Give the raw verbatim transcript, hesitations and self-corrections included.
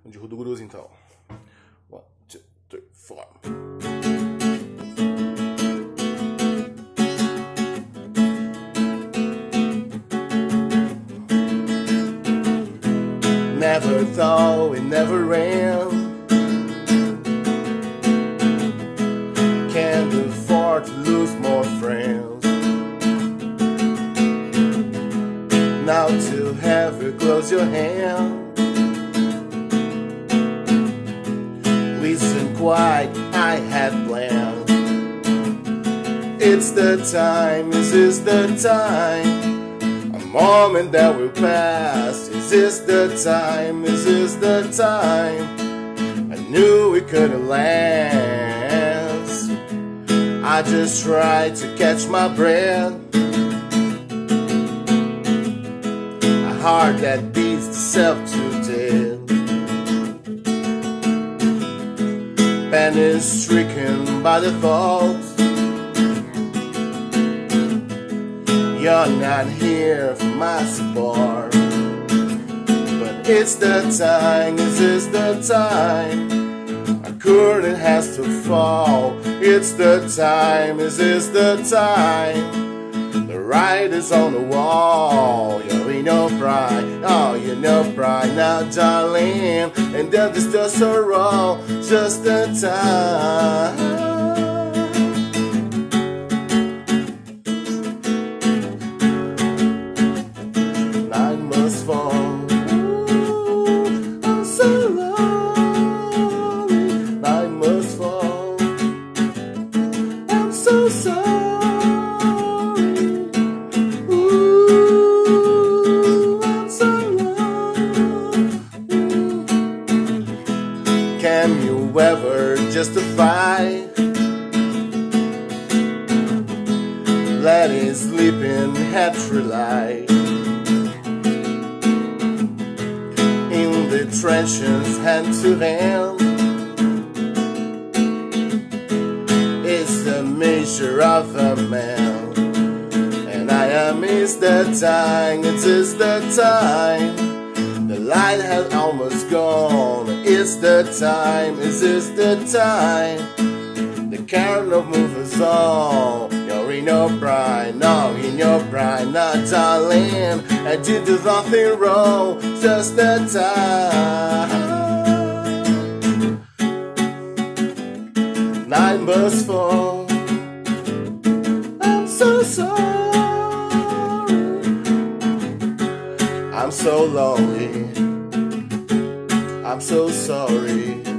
De Rudo Guruza, então. One, two, three, four. Never thought it never ran. Can't afford to lose more friends. Now to have you close your hand. Listen quiet, I had planned. It's the time, is this the time? A moment that will pass. Is this the time, is this the time? I knew it couldn't last. I just tried to catch my breath. A heart that beats itself to death. Panic stricken by the thoughts you're not here for my support. But it's the time, is this the time? A curtain has to fall. It's the time, is this the time? The right is on the wall. You're in your pride, oh, you know pride now, darling. And then there's just a roll, just the time. Night must fall. Ooh, I'm so lonely. Night must fall. I'm so sorry. Can you ever justify letting sleeping head rely in the trenches hand to hand? It's the measure of a man, and I am is the time, it is the time. The light has almost gone. It's the time, is this the time? The current of movers on. You're in your pride, no, in your pride, now, darling. I did do nothing wrong, just the time. Night must fall. I'm so sorry. I'm so lonely. I'm so sorry.